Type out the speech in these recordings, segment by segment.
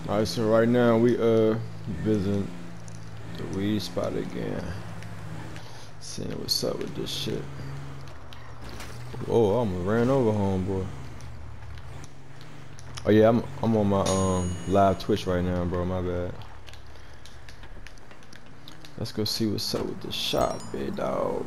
Alright, so right now we visiting the weed spot again. Seeing what's up with this shit. Oh, I almost ran over homeboy. Oh yeah, I'm on my live Twitch right now, bro. My bad. Let's go see what's up with the shop, big dog.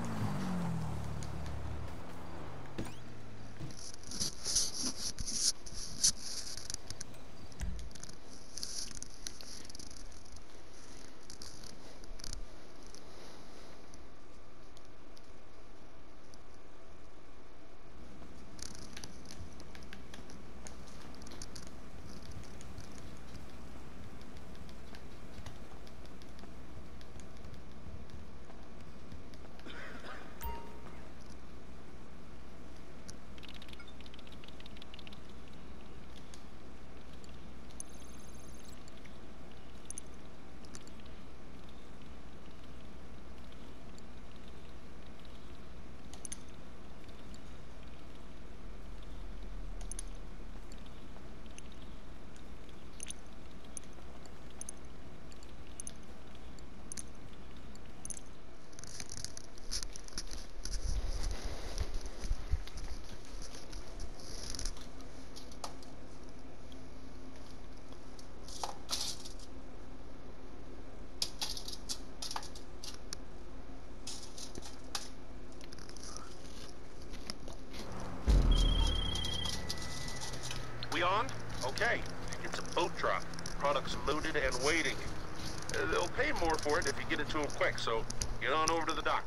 We on? Okay. It's a boat drop. Products loaded and waiting. They'll pay more for it if you get it to them quick, so get on over to the dock.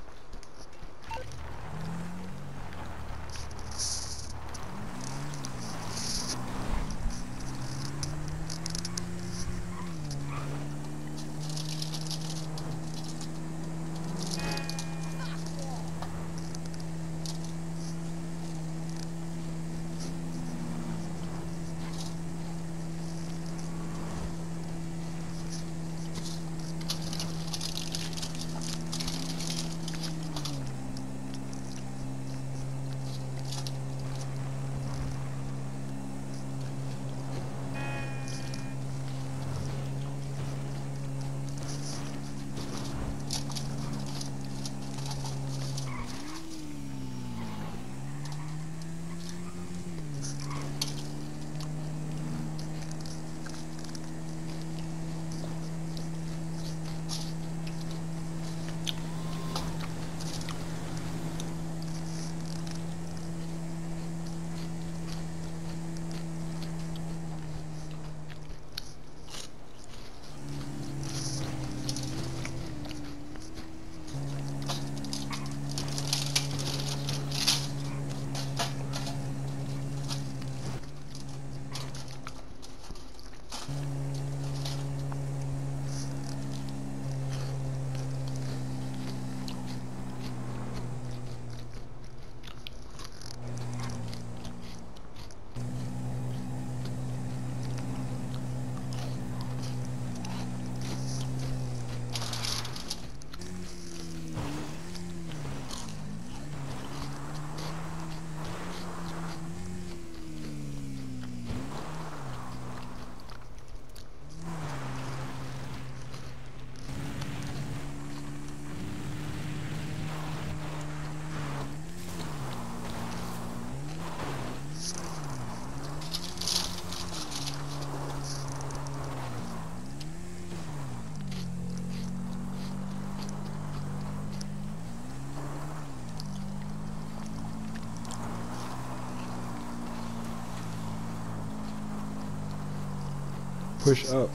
Push up.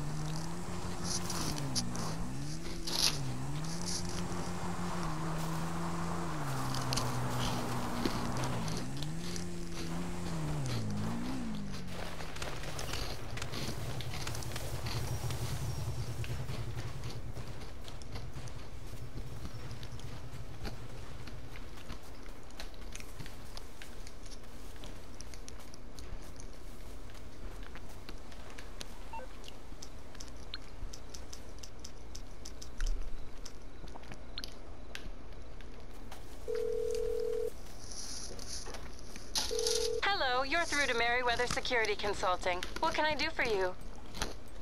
Hello, you're through to Merryweather Security Consulting. What can I do for you?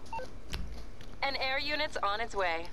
An air unit's on its way.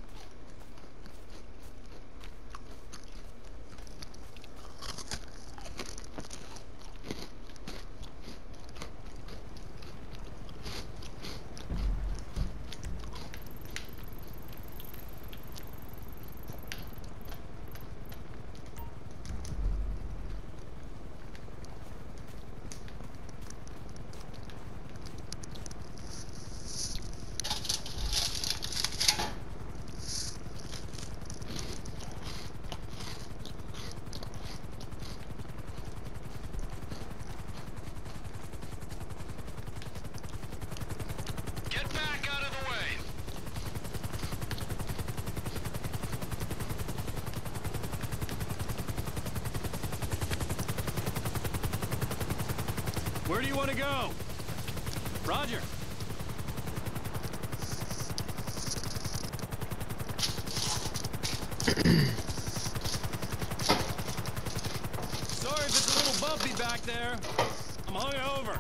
Where do you want to go? Roger. Sorry if it's a little bumpy back there. I'm hungover.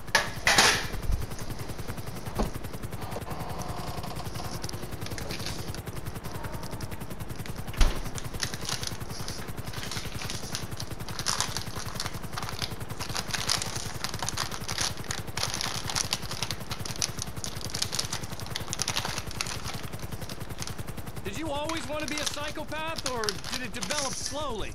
Did you always want to be a psychopath, or did it develop slowly?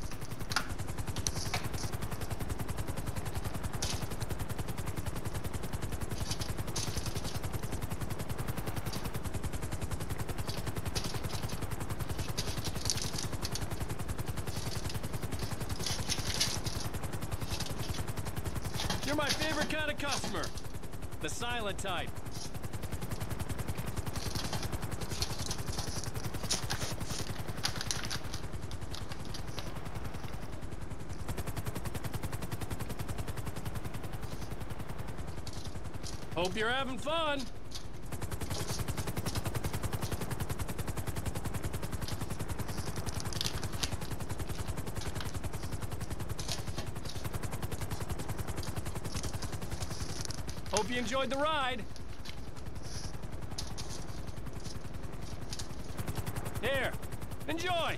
You're my favorite kind of customer. The silent type. Hope you're having fun. Hope you enjoyed the ride. Here, enjoy.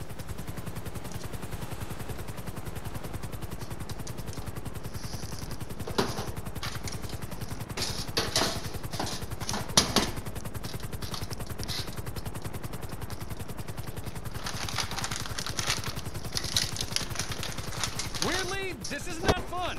Weirdly, this is not fun.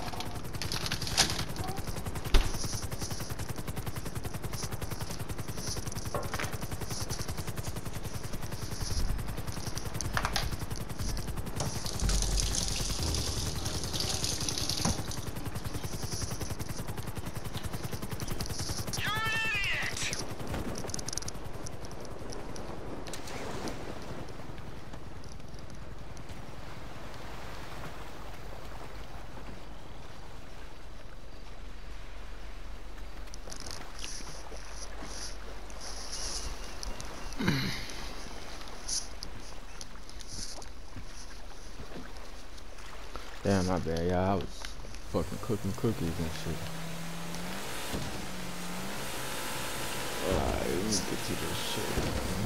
Damn, my bad, y'all. I was fucking cooking cookies and shit. Alright, let me get to this shit, man.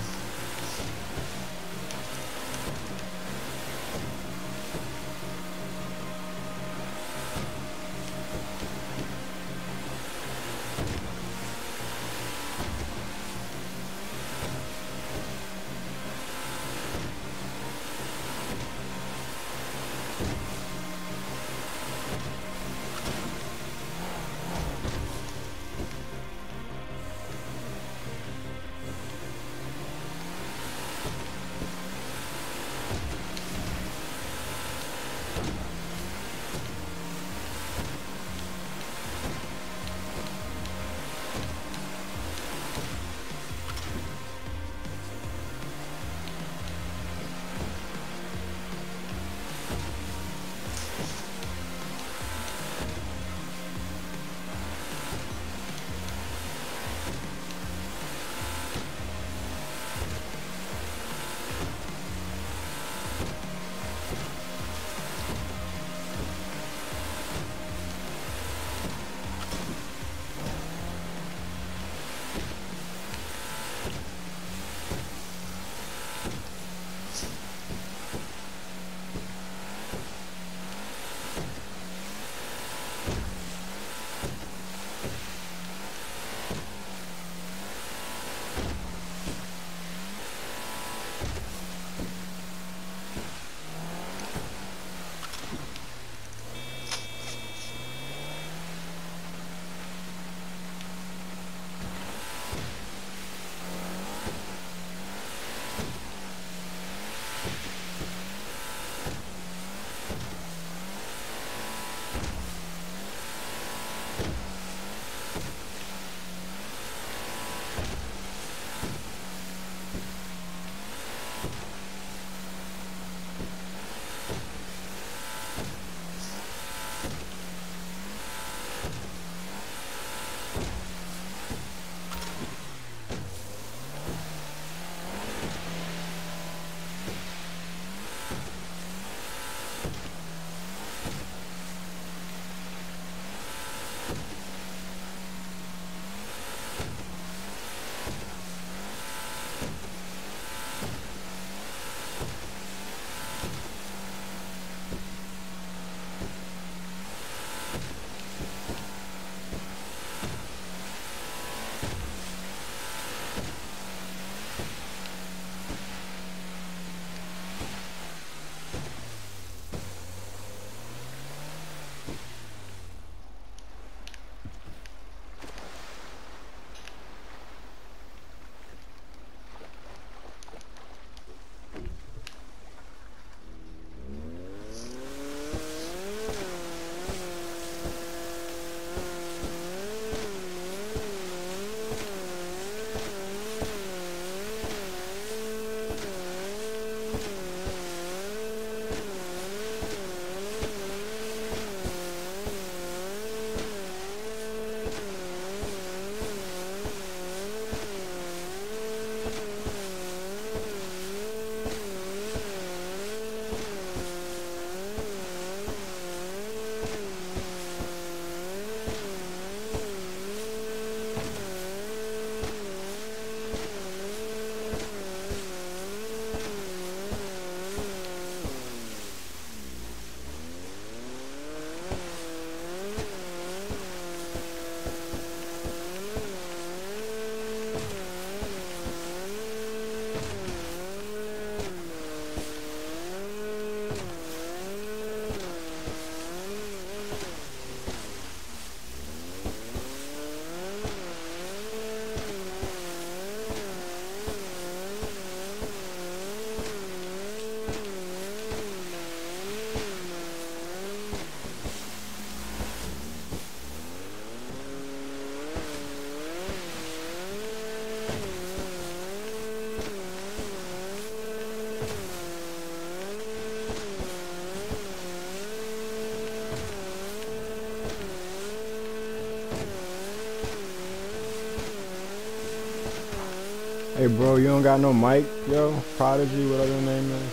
Hey bro, you don't got no mic, yo? Prodigy, whatever your name is.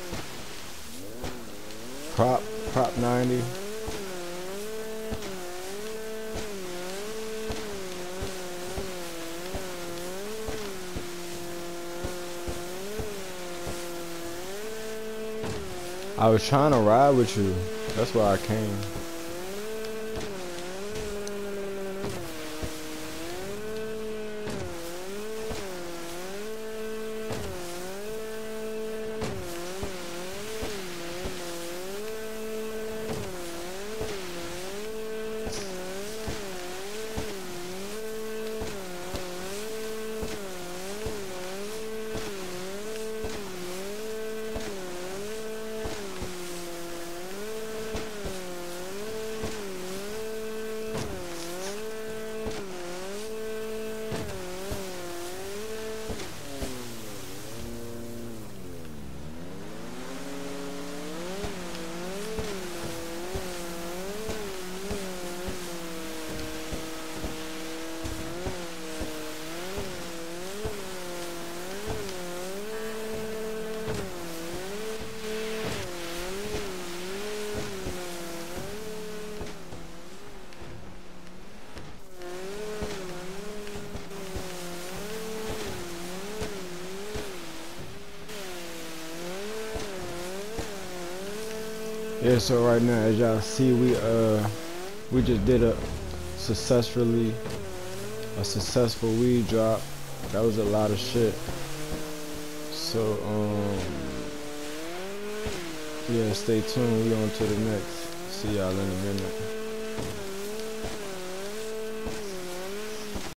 Prop 90. I was trying to ride with you. That's why I came. Yeah, so right now, as y'all see, we just did a successful weed drop. That was a lot of shit. So yeah, stay tuned. We on to the next. See y'all in a minute.